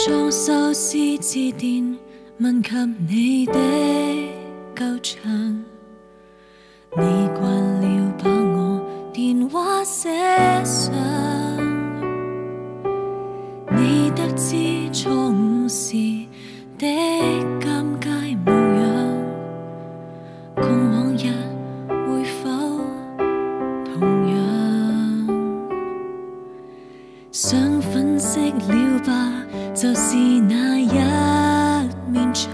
裝修師致電問及你的舊場，你慣了把我電話寫上，你得知錯誤時的尷尬模樣，共往日會否同樣？想粉飾了吧，就是那一面牆。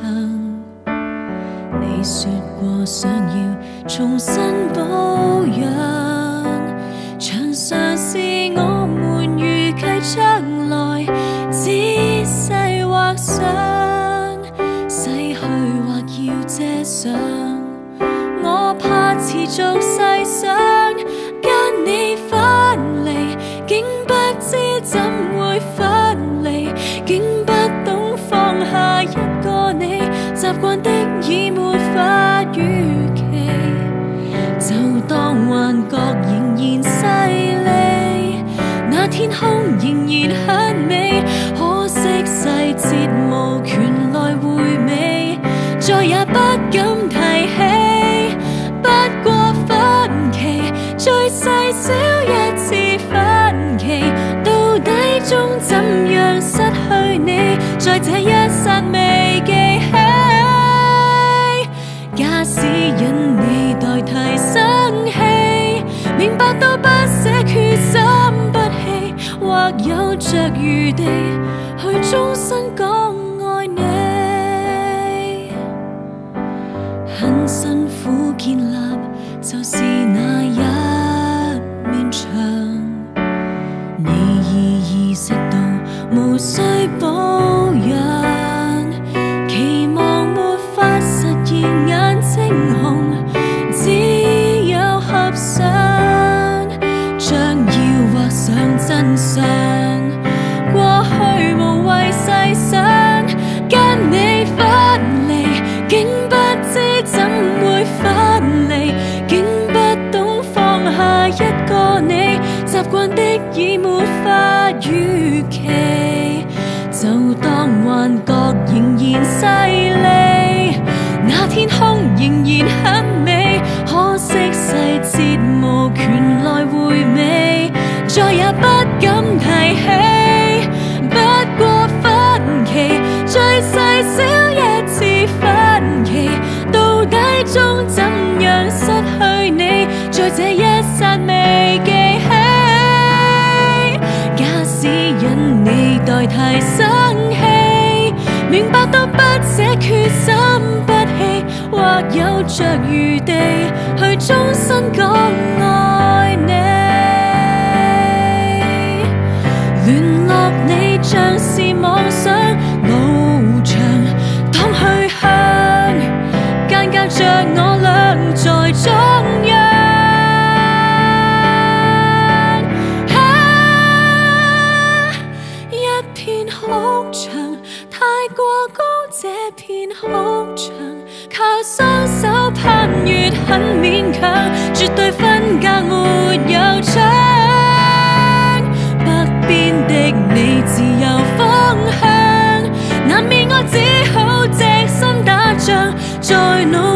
你說過想要重新保養，牆上是我們預計將來仔細畫上，逝去或要遮上。我怕持續細想，跟你分離，竟不知怎會分離，竟不懂放下一個你，習慣的已沒法預期，就當幻覺仍然細膩，那天空仍然很美，可惜細節無權來回味，再也不敢提起。不過分期，最細小一次分期，到底終怎樣失去你，在這一剎未記起。假使因你代替生氣，明白到不捨決心不棄，或有着餘地去終身講愛你。很辛苦建立就是那一面牆，你已意識到無需保養，期望沒法實現眼睛紅，只有合上，將要畫上真相。過去無謂細想，跟你分離，竟不知怎會分離，竟不懂放下一個你，習慣的已沒法預期，就當幻覺仍然細膩，那天空仍然很美，可惜細節無權來回味，再也不敢提起。不過分期，最細小一次分期，到底終怎樣失去你，在這一剎未記起。假使因你代替生氣，明白到不捨決心不棄，或有着餘地去終身講愛你。聯絡你像是妄想，路長當去向，間隔着我倆在中央。一片哭牆太過高，這片哭牆靠雙手攀越很勉強，絕對分隔沒有窗。北邊的你自由方向，難免我只好隻身打仗，在努